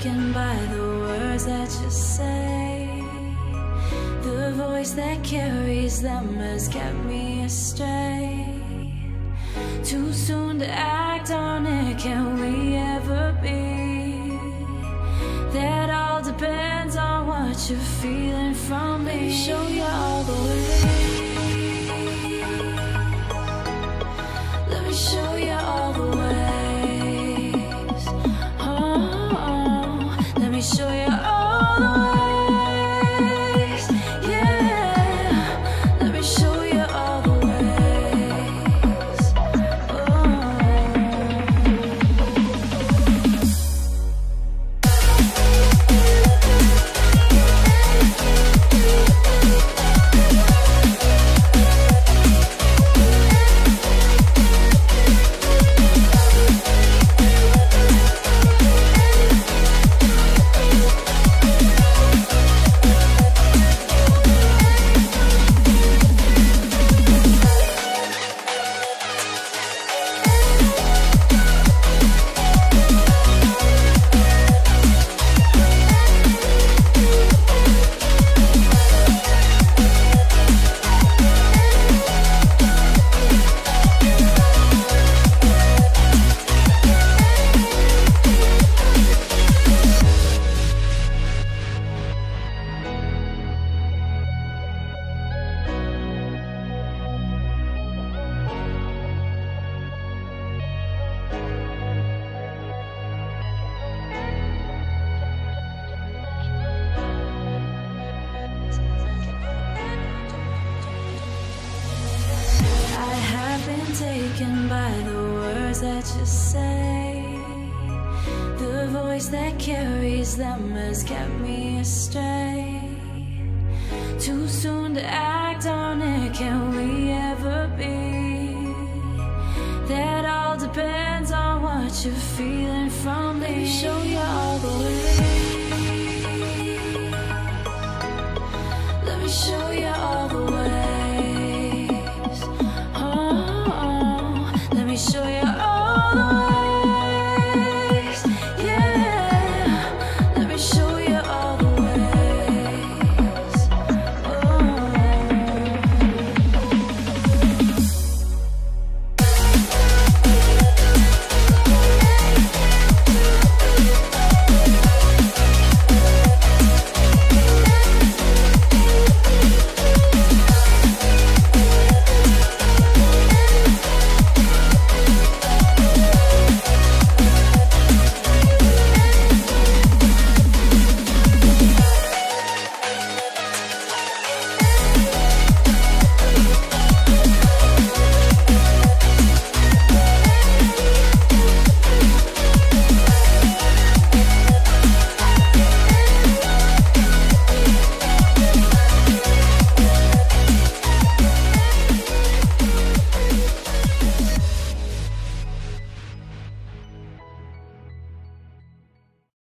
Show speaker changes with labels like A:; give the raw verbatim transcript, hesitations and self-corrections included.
A: taken by the words that you say. The voice that carries them has kept me astray. Too soon to act on it, can we ever be? That all depends on what you're feeling from me. Let me show you all the way. Let me show you all the ways. Oh, oh. Let me show you all the ways. Yeah, let me show you all the ways. Oh. Taken by the words that you say. The voice that carries them has kept me astray. Too soon to act on it, can we ever be? That all depends on what you're feeling from me. Let me show you all the way. Let me show you all the way.